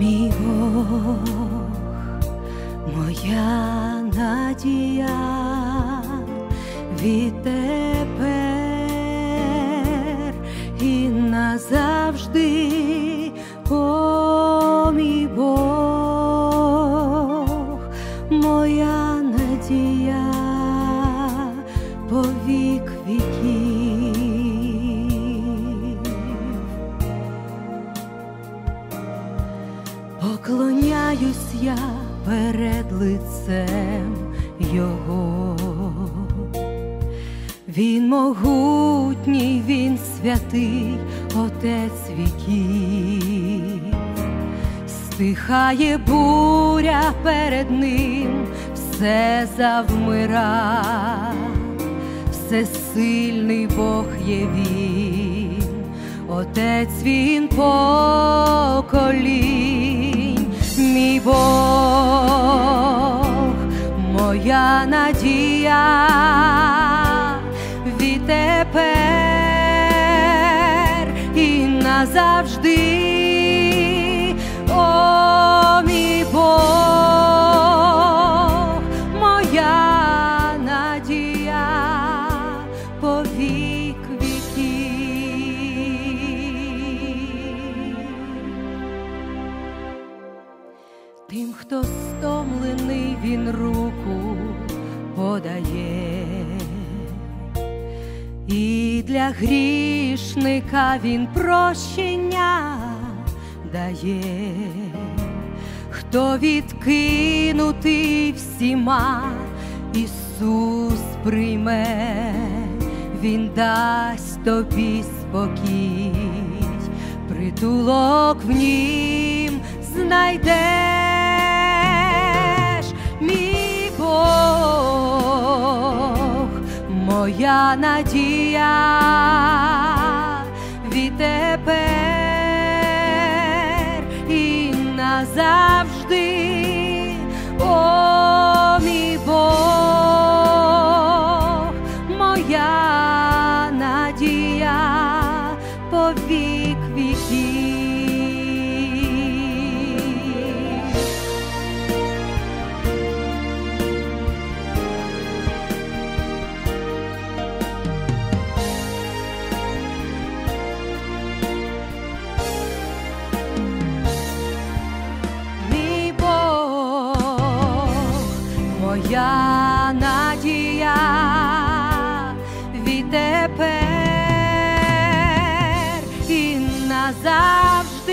Мій Бог, моя надія, відтепер і назавжди, о мій Бог, моя надія по вік віків. Поклоняюсь я перед лицем Його. Він могутній, Він святий, Отець віків. Стихає буря перед Ним, все завмира. Всесильний Бог є Він, Отець Він поколінь. Мій Бог, моя надія, відтепер і назавжди, о мій Бог, моя надія по вік віків. Тим, хто стомлений, Він руку подає, і для грішника Він прощення дає. Хто відкинутий всіма, Ісус прийме, Він дасть тобі спокій, притулок в Нім знайдеш. Мій Бог, моя надія, відтепер і назавжди, о мій Бог, моя надія по вік віків. Моя надія, відтепер і назавжди.